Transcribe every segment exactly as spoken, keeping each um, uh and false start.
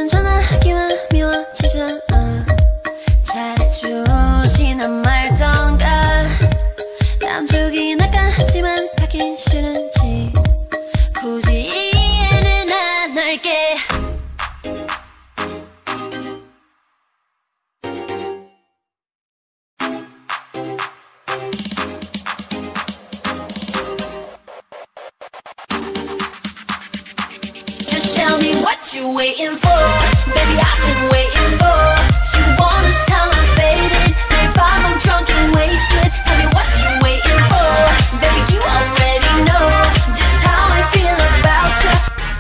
사실은 전화하기만 미워지잖아. 잘해주지 난 말던가. 남주긴 아깝지만 가긴 싫은지 굳이 이해는 안 할게. Just tell me what you waiting for. Baby, I've been waiting for you all this time. I'm faded. Maybe I'm drunk and wasted. Tell me what you waiting for. Baby, you already know just how I feel about you.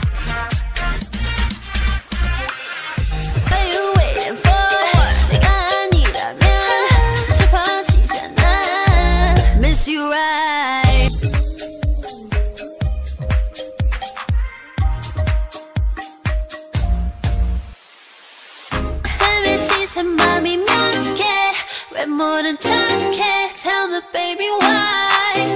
What are you waiting for? 내가 아니라면 슬퍼지잖아. Miss you right. 새 맘이면 걔 왜 모른 척해. Tell me baby why.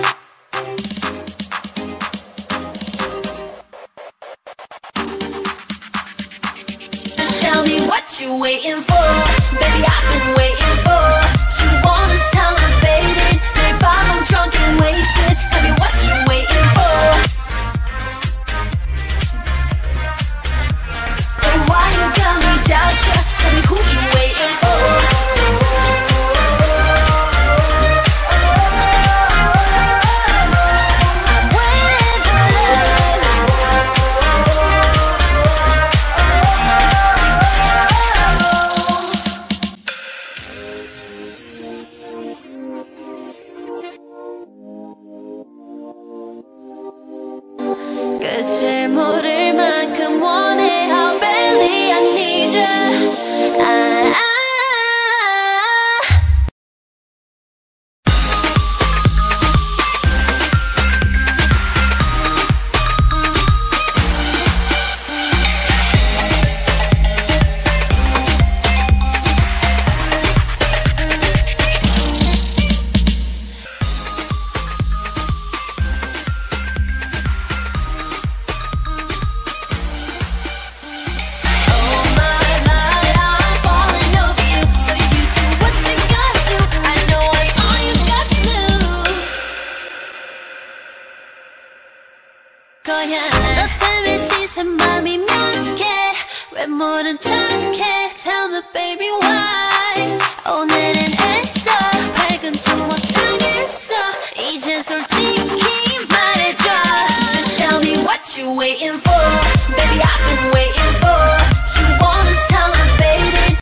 Just tell me what you waiting for. Baby, I've been waiting for you all this time. I'm faded. maybe I'm drunk and wasted. Tell me what you waiting for. And why you got me doubt ya. Tell me who you waiting for. I'm waiting for love. 끝을 모를 만큼 원해. How badly I need you. 아, 아. 거야. 너 때문에 지샌 맘이면 걔 왜 모른 척해. Tell me baby why. 오늘은 애써 밝은 척 못하겠어. 이제 솔직히 말해줘. Just tell me what you waiting for. Baby, I've been waiting for